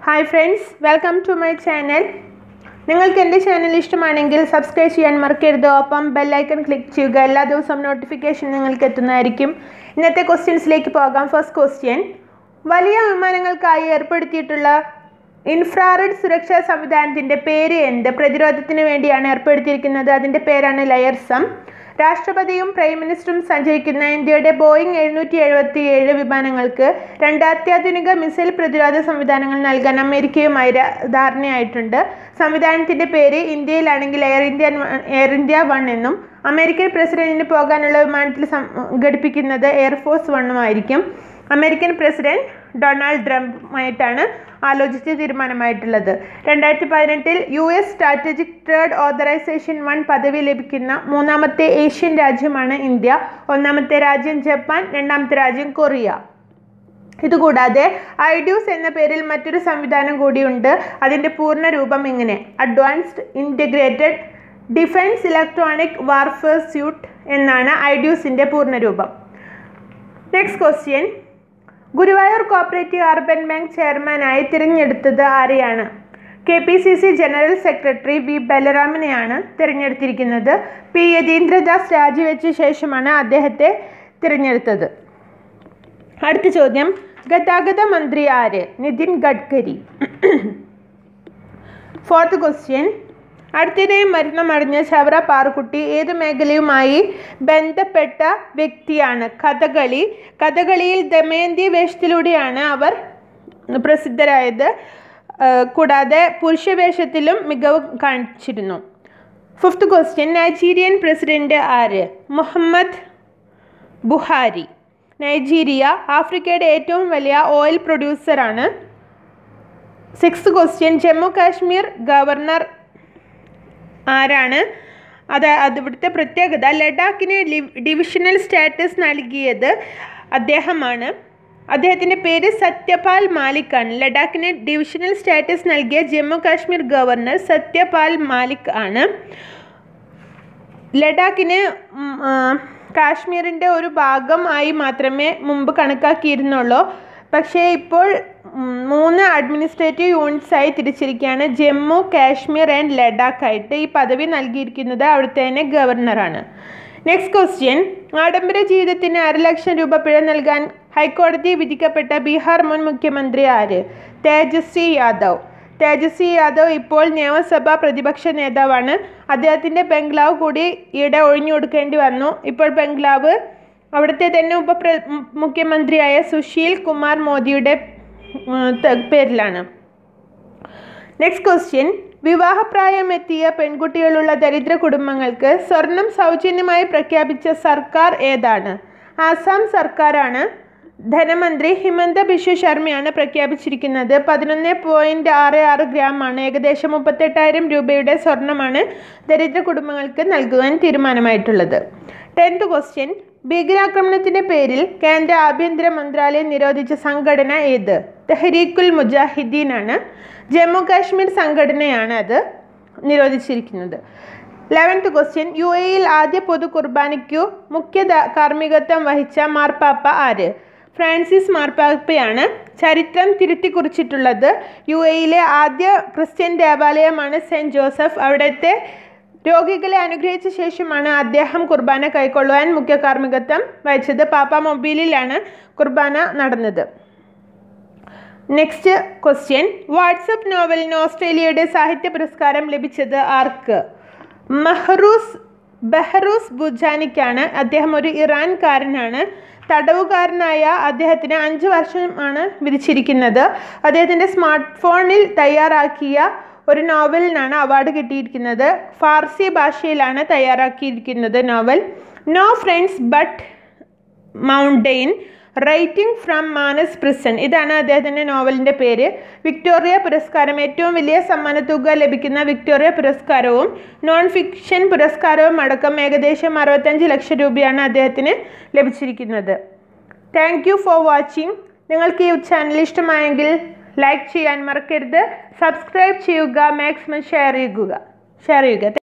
Hi friends, welcome to my channel. നിങ്ങൾക്ക് എൻ്റെ channel ഇഷ്ടമാണെങ്കിൽ സബ്സ്ക്രൈബ് ചെയ്യാൻ മറക്കരുത്. ഒപ്പം ബെല്ലൈക്കൺ ക്ലിക്ക് ചെയ്യുക. എല്ലാ ദിവസവും നോട്ടിഫിക്കേഷൻ നിങ്ങൾക്ക് എത്തുന്നതായിരിക്കും. ഇന്നത്തെ ക്വസ്റ്റ്യൻസിലേക്ക് പോകാം. ഫസ്റ്റ് ക്വസ്റ്റ്യൻ: വലിയ വിമാനങ്ങൾക്കായി ഏർപ്പെടുത്തിയിട്ടുള്ള ഇൻഫ്രാറെഡ് സുരക്ഷാ സംവിധാനത്തിൻ്റെ പേര് എന്ത്? പ്രതിരോധത്തിന് വേണ്ടിയാണ് ഏർപ്പെടുത്തിയിരിക്കുന്നത്. അതിൻ്റെ പേരാണ് ലയർസം. രാഷ്ട്രപതിയും പ്രൈം മിനിസ്റ്ററും സഞ്ചരിക്കുന്ന ഇന്ത്യയുടെ ബോയിങ് 777 വിമാനങ്ങൾക്ക് 2 അത്യാധുനിക മിസൈൽ പ്രതിരോധ സംവിധാനങ്ങൾ നൽകാൻ അമേരിക്കയുമായി ധാരണയായിട്ടുണ്ട്. സംവിധാനത്തിൻ്റെ പേര് ഇന്ത്യയിലാണെങ്കിൽ എയർ ഇന്ത്യ 1 എന്നും അമേരിക്കൻ പ്രസിഡന്റിന് പോകാനുള്ള വിമാനത്തിൽ ഘടിപ്പിക്കുന്നത് എയർഫോഴ്സ് 1 ആയിരിക്കും. അമേരിക്കൻ പ്രസിഡന്റ് ഡൊണാൾഡ് ട്രംപുമായിട്ടാണ് ആലോചിച്ച് തീരുമാനമായിട്ടുള്ളത്. 2018 US സ്ട്രാറ്റജിക് ട്രേഡ് ഓതറൈസേഷൻ 1 പദവി ലഭിക്കുന്ന 3ാമത്തെ ഏഷ്യൻ രാജ്യമാണ് ഇന്ത്യ. 1ാമത്തെ രാജ്യം ജപ്പാൻ, 2ാമത്തെ രാജ്യം കൊറിയ. ഇതുകൂടാതെ ഐഡ്യൂസ് എന്ന പേരിൽ മറ്റൊരു സംവിധാനം കൂടിയുണ്ട്. അതിൻ്റെ പൂർണ്ണ രൂപം ഇങ്ങനെ: advanced integrated defence electronic warfare suite എന്നാണ് ഐഡ്യൂസിൻ്റെ പൂർണ്ണ രൂപം. Next question: Guruvayur cooperative urban bank ചെയർമാനായി തിരഞ്ഞെടുത്തത് ആരെയാണ്? KPCC ജനറൽ സെക്രട്ടറി വി ബലറാമിനെയാണ് തിരഞ്ഞെടുത്തിരിക്കുന്നത്. പി യതീന്ദ്രദാസ് രാജിവെച്ച ശേഷമാണ് അദ്ദേഹത്തെ തിരഞ്ഞെടുത്തത്. അടുത്ത ചോദ്യം: ഗതാഗത മന്ത്രി ആര്? നിതിൻ ഗഡ്കരി. ഫോർത്ത് ക്വസ്റ്റ്യൻ: അടുത്തിടെ മരണമടഞ്ഞ ചവറ പാറുക്കുട്ടി ഏതു മേഖലയുമായി ബന്ധപ്പെട്ട വ്യക്തിയാണ്? കഥകളിയിൽ ദമയന്തി വേഷത്തിലൂടെയാണ് അവർ പ്രസിദ്ധരായത്. കൂടാതെ പുരുഷ വേഷത്തിലും മികവ് കാണിച്ചിരുന്നു. ഫിഫ്ത്ത് ക്വസ്റ്റ്യൻ: നൈജീരിയൻ പ്രസിഡന്റ് ആര്? മുഹമ്മദ് ബുഹാരി. നൈജീരിയ ആഫ്രിക്കയുടെ ഏറ്റവും വലിയ ഓയിൽ പ്രൊഡ്യൂസറാണ്. Sixth question: Jammu Kashmir governor ആരാണ്? ഇവിടുത്തെ പ്രത്യേകത ലഡാക്കിന് ഡിവിഷണൽ സ്റ്റാറ്റസ് നൽകിയത് അദ്ദേഹമാണ്. അദ്ദേഹത്തിൻ്റെ പേര് സത്യപാൽ മാലിക് ആണ്. ലഡാക്കിന് ഡിവിഷണൽ സ്റ്റാറ്റസ് നൽകിയ ജമ്മു കാശ്മീർ ഗവർണർ സത്യപാൽ മാലിക് ആണ്. ലഡാക്കിന് കാശ്മീരിൻ്റെ ഒരു ഭാഗമായി മാത്രമേ മുമ്പ് കണക്കാക്കിയിരുന്നുള്ളൂ. പക്ഷേ ഇപ്പോൾ 3 അഡ്മിനിസ്ട്രേറ്റീവ് യൂണിറ്റ്സായി തിരിച്ചിരിക്കുകയാണ്: ജമ്മു, കാശ്മീർ ആൻഡ് ലഡാക്ക് ആയിട്ട്. ഈ പദവി നൽകിയിരിക്കുന്നത് അവിടുത്തെ തന്നെ ഗവർണറാണ്. നെക്സ്റ്റ് ക്വസ്റ്റ്യൻ: ആഡംബര ജീവിതത്തിന് 1.5 ലക്ഷം രൂപ പിഴ നൽകാൻ ഹൈക്കോടതി വിധിക്കപ്പെട്ട ബീഹാർ മുൻ മുഖ്യമന്ത്രി ആര്? തേജസ്വി യാദവ് ഇപ്പോൾ നിയമസഭാ പ്രതിപക്ഷ നേതാവാണ്. അദ്ദേഹത്തിൻ്റെ ബംഗ്ലാവ് കൂടി ഈയിടെ ഒഴിഞ്ഞു കൊടുക്കേണ്ടി വന്നു. ഇപ്പോൾ ബംഗ്ലാവ് അവിടുത്തെ തന്നെ മുഖ്യമന്ത്രിയായ സുശീൽ കുമാർ മോദിയുടെ പേരിലാണ്. നെക്സ്റ്റ് ക്വസ്റ്റ്യൻ: വിവാഹപ്രായമെത്തിയ പെൺകുട്ടികളുള്ള ദരിദ്ര കുടുംബങ്ങൾക്ക് സ്വർണം സൗജന്യമായി പ്രഖ്യാപിച്ച സർക്കാർ ഏതാണ്? ആസാം സർക്കാരാണ്. ധനമന്ത്രി ഹിമന്ത ബിശ്വ ശർമ്മയാണ് പ്രഖ്യാപിച്ചിരിക്കുന്നത്. 11.66 ഗ്രാമാണ്, ഏകദേശം 38,000 രൂപയുടെ സ്വർണമാണ് ദരിദ്ര കുടുംബങ്ങൾക്ക് നൽകുവാൻ തീരുമാനമായിട്ടുള്ളത്. 10th ക്വസ്റ്റ്യൻ: ഭീകരാക്രമണത്തിൻ്റെ പേരിൽ കേന്ദ്ര ആഭ്യന്തര മന്ത്രാലയം നിരോധിച്ച സംഘടന ഏത്? തെഹ്രീക്കുൽ മുജാഹിദീൻ ആണ്. ജമ്മു കാശ്മീർ സംഘടനയാണ് അത് നിരോധിച്ചിരിക്കുന്നത്. 11th ക്വസ്റ്റ്യൻ: UAEയിൽ ആദ്യ പൊതു കുർബാനയ്ക്കു മുഖ്യ കാർമ്മികത്വം വഹിച്ച മാർപ്പാപ്പ ആര്? ഫ്രാൻസിസ് മാർപ്പാപ്പയാണ്. ചരിത്രം തിരുത്തി കുറിച്ചിട്ടുള്ളത് UAEയിലെ ആദ്യ ക്രിസ്ത്യൻ ദേവാലയമാണ് സെൻറ്റ് ജോസഫ്. അവിടുത്തെ രോഗികളെ അനുഗ്രഹിച്ച ശേഷമാണ് അദ്ദേഹം കുർബാന കൈക്കൊള്ളുവാൻ മുഖ്യ കാർമ്മികത്വം വഹിച്ചത്. പാപ്പ മൊബൈലിലാണ് കുർബാന നടന്നത്. നെക്സ്റ്റ് ക്വസ്റ്റ്യൻ: വാട്സപ്പ് നോവലിന് ഓസ്ട്രേലിയയുടെ സാഹിത്യ പുരസ്കാരം ലഭിച്ചത് ആർക്ക്? ബെഹ്റൂസ് ബുജാനിക്കാണ്. അദ്ദേഹം ഒരു ഇറാൻകാരനാണ്. തടവുകാരനായ അദ്ദേഹത്തിന് 5 വർഷമാണ് വിധിച്ചിരിക്കുന്നത്. അദ്ദേഹത്തിൻ്റെ സ്മാർട്ട് ഫോണിൽ തയ്യാറാക്കിയ ഒരു നോവലിനാണ് അവാർഡ് കിട്ടിയിരിക്കുന്നത്. ഫാർസി ഭാഷയിലാണ് തയ്യാറാക്കിയിരിക്കുന്നത് നോവൽ. No friends but mountain, writing from Manus prison, ഇതാണ് അദ്ദേഹത്തിൻ്റെ നോവലിൻ്റെ പേര്. വിക്ടോറിയ പുരസ്കാരം, ഏറ്റവും വലിയ സമ്മാനത്തുക ലഭിക്കുന്ന വിക്ടോറിയ പുരസ്കാരവും നോൺ ഫിക്ഷൻ പുരസ്കാരവും അടക്കം ഏകദേശം 65 ലക്ഷം രൂപയാണ് അദ്ദേഹത്തിന് ലഭിച്ചിരിക്കുന്നത്. Thank you for watching. നിങ്ങൾക്ക് ഈ ചാനൽ ഇഷ്ടമായെങ്കിൽ ലൈക്ക് ചെയ്യാൻ മറക്കരുത്. സബ്സ്ക്രൈബ് ചെയ്യുക, മാക്സിമം ഷെയർ ചെയ്യുക.